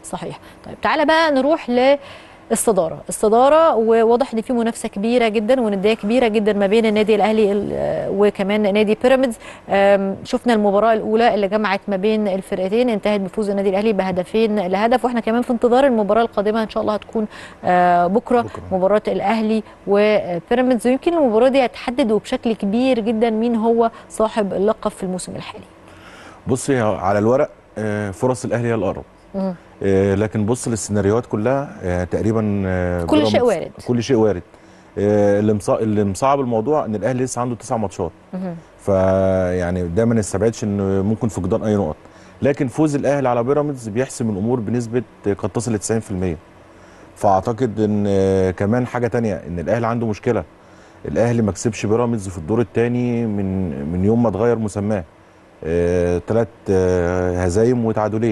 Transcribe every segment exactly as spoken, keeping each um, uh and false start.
صحيح. طيب تعالى بقى نروح ل الصدارة، الصدارة وواضح ان في منافسة كبيرة جدا وندية كبيرة جدا ما بين النادي الاهلي وكمان نادي بيراميدز. شفنا المباراة الاولى اللي جمعت ما بين الفرقتين انتهت بفوز النادي الاهلي بهدفين لهدف، واحنا كمان في انتظار المباراة القادمة ان شاء الله هتكون بكرة, بكرة. مباراة الاهلي وبيراميدز، ويمكن المباراة دي هتحدد وبشكل كبير جدا مين هو صاحب اللقب في الموسم الحالي. بصي على الورق فرص الاهلي هي الاقرب، آه لكن بص للسيناريوهات كلها آه تقريبا آه كل شيء وارد، كل شيء وارد. آه اللي اللي مصعب الموضوع ان الاهلي لسه عنده تسع ماتشات، فيعني ده ما نستبعدش ان ممكن فقدان اي نقط، لكن فوز الاهلي على بيراميدز بيحسم الامور بنسبه قد تصل ل تسعين في المية. فاعتقد ان آه كمان حاجه ثانيه، ان الاهلي عنده مشكله، الاهلي ما كسبش بيراميدز في الدور الثاني من من يوم ما اتغير مسماه، ثلاث آه هزايم وتعادلين.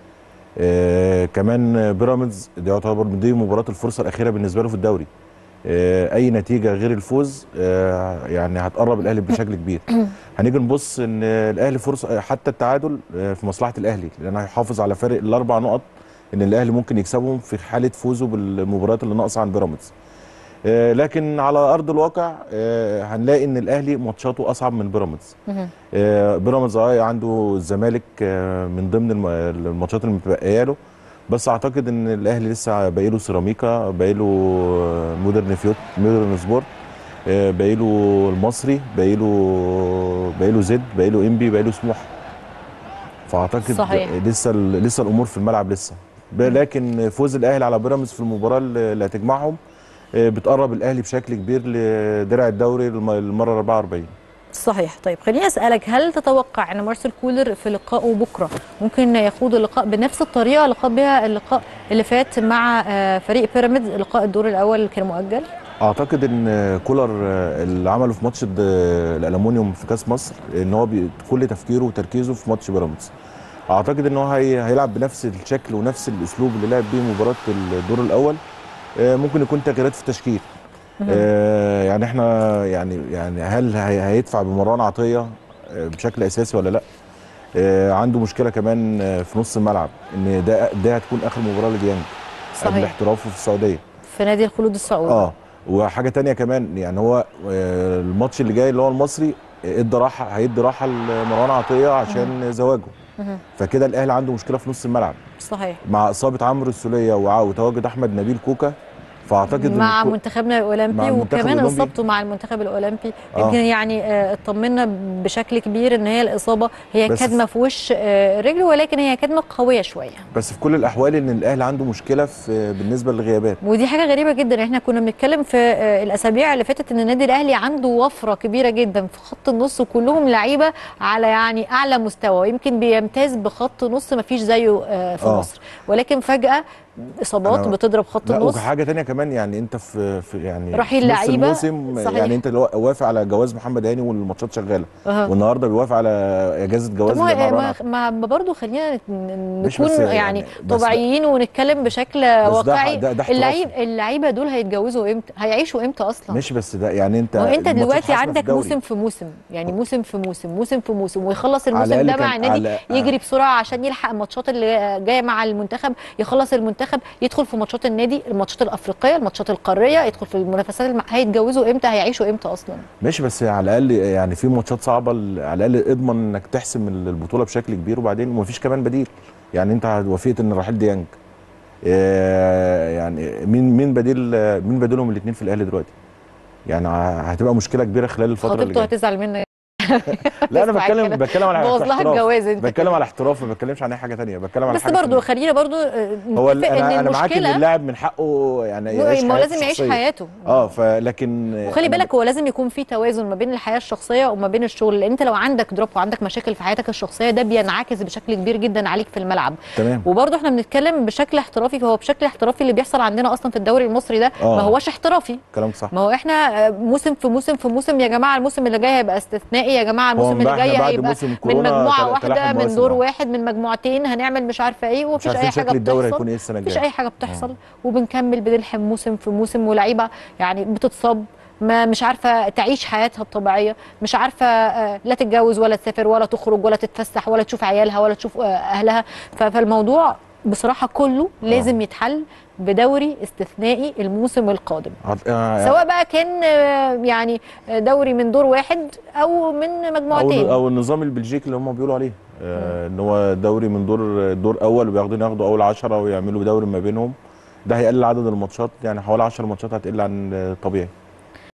آه كمان بيراميدز دي يعتبر دي مباراه الفرصه الاخيره بالنسبه له في الدوري. آه اي نتيجه غير الفوز آه يعني هتقرب الاهلي بشكل كبير. هنيجي نبص ان الاهلي فرصه حتى التعادل آه في مصلحه الاهلي، لان هيحافظ على فارق الاربع نقط ان الاهلي ممكن يكسبهم في حاله فوزه بالمباريات اللي ناقصه عن بيراميدز. آه لكن على ارض الواقع آه هنلاقي ان الاهلي ماتشاته اصعب من بيراميدز. آه بيراميدز عنده الزمالك آه من ضمن الماتشات اللي متبقيه له، بس اعتقد ان الاهلي لسه باقي له سيراميكا، باقي له مودرن فيوت مودرن سبورت، آه باقي له المصري، باقي له باقي له زد، باقي له انبي، باقي له سموحه. فاعتقد صحيح. لسه لسه الامور في الملعب لسه، لكن فوز الاهلي على بيراميدز في المباراه اللي هتجمعهم بتقرب الاهلي بشكل كبير لدرع الدوري المره أربعة وأربعين. صحيح. طيب خليني اسالك، هل تتوقع ان مارسيل كولر في لقائه بكره ممكن يخوض اللقاء بنفس الطريقه اللي خاض بها اللقاء اللي فات مع فريق بيراميدز، لقاء الدور الاول اللي كان مؤجل؟ اعتقد ان كولر اللي عمله في ماتش الالومنيوم في كاس مصر ان هو كل تفكيره وتركيزه في ماتش بيراميدز. اعتقد ان هو هيلعب بنفس الشكل ونفس الاسلوب اللي لعب بيه مباراه الدور الاول. ممكن يكون تغييرات في التشكيل. آه يعني احنا يعني يعني هل هيدفع بمروان عطيه بشكل اساسي ولا لا؟ آه عنده مشكله كمان في نص الملعب، ان ده ده هتكون اخر مباراه لديانج قبل احترافه في السعوديه في نادي الخلود السعودي. اه وحاجه ثانيه كمان، يعني هو آه الماتش اللي جاي اللي هو المصري ادى راحه، هيدي راحه لمروان عطيه عشان مم. زواجه. مم. فكده الاهلي عنده مشكله في نص الملعب. صحيح. مع اصابه عمرو السوليه وتواجد احمد نبيل كوكا، فاعتقد مع منتخبنا الاولمبي وكمان اصابته مع المنتخب الاولمبي يمكن آه. يعني اطمنا بشكل كبير ان هي الاصابه هي كدمه في وش رجله، ولكن هي كدمه قويه شويه. بس في كل الاحوال ان الاهلي عنده مشكله في بالنسبه للغيابات، ودي حاجه غريبه جدا. احنا كنا بنتكلم في الاسابيع اللي فاتت ان النادي الاهلي عنده وفره كبيره جدا في خط النص، وكلهم لعيبه على يعني اعلى مستوى، يمكن بيمتاز بخط نص ما فيش زيه في آه. مصر، ولكن فجاه اصابات بتضرب خط النص. وحاجه ثانيه كمان، يعني انت في, في يعني رحيل لعيبه الموسم صحيح. يعني انت وافق على جواز محمد هاني والماتشات شغاله أه. والنهارده بيوافق على اجازه جواز ما, ما, ما برضه خلينا نكون يعني, يعني طبيعيين ونتكلم بشكل واقعي. ده ده اللعيب اللعيبه دول هيتجوزوا امتى؟ هيعيشوا امتى اصلا؟ مش بس ده، يعني انت انت دلوقتي عندك موسم في موسم، يعني موسم في موسم موسم في موسم، ويخلص الموسم ده مع النادي يجري بسرعه عشان يلحق الماتشات اللي جايه مع المنتخب، يخلص المنتخب يدخل في ماتشات النادي، الماتشات الافريقيه، الماتشات القاريه، يدخل في المنافسات الم... هيتجوزوا امتى؟ هيعيشوا امتى اصلا؟ مش بس على الاقل يعني في ماتشات صعبه، على الاقل اضمن انك تحسم البطوله بشكل كبير، وبعدين ومفيش كمان بديل. يعني انت وافقت ان رحيل ديانج، يعني مين مين بديل مين بديلهم الاثنين في الاهلي دلوقتي؟ يعني هتبقى مشكله كبيره خلال الفتره اللي جايه. خطيبته هتزعل منك. لا انا بتكلم بتكلم على احتراف، بتكلم على احتراف، ما بتكلمش عن اي حاجه ثانيه، بتكلم على بس برضه خلينا برضه هو انا انا معاك ان اللاعب من حقه يعني يعيش حياته، لازم يعيش حياته اه فلكن وخلي بالك هو لازم يكون في توازن ما بين الحياه الشخصيه وما بين الشغل، لان انت لو عندك دروب وعندك مشاكل في حياتك الشخصيه ده بينعكس بشكل كبير جدا عليك في الملعب. تمام. وبرضه احنا بنتكلم بشكل احترافي، فهو بشكل احترافي اللي بيحصل عندنا اصلا في الدوري المصري ده آه. ما هوش احترافي. كلام صح. ما هو احنا موسم في موسم في موسم، يا جماعه الموسم اللي جاي هيبقى استثنائي، يا جماعه الموسم اللي جاي هيبقى من مجموعه واحده، من دور واحد، من مجموعتين، هنعمل مش عارفه ايه، ومفيش اي حاجه بتحصل. إيه مفيش اي حاجه بتحصل آه. وبنكمل بنلحم موسم في موسم، ولعيبه يعني بتتصاب، ما مش عارفه تعيش حياتها الطبيعيه، مش عارفه لا تتجوز ولا تسافر ولا تخرج ولا تتفسح ولا تشوف عيالها ولا تشوف اهلها. فالموضوع بصراحه كله لازم آه. يتحل بدوري استثنائي الموسم القادم، آه سواء بقى كان يعني دوري من دور واحد او من مجموعتين، او او النظام البلجيكي اللي هم بيقولوا عليه آه ان هو دوري من دور دور اول وبياخدوا ياخدوا اول عشرة ويعملوا دوري ما بينهم. ده هيقلل عدد الماتشات، يعني حوالي عشر ماتشات هتقل عن طبيعي.